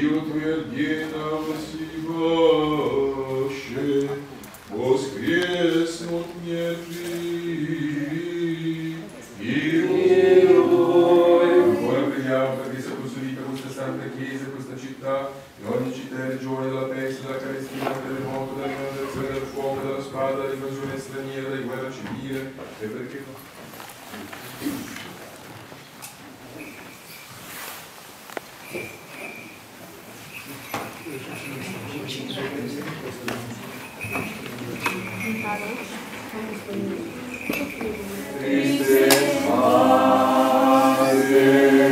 утвердена восибаще, воскреснут мертвые, и ancora preghiamo perché sia custodita questa Santa Chiesa, questa città, e ogni città e regione della peste, della carestia, del terremoto, dell'inondazione, del fuoco, della spada, dell'invasione straniera, della guerra civile, e perché Triste Madre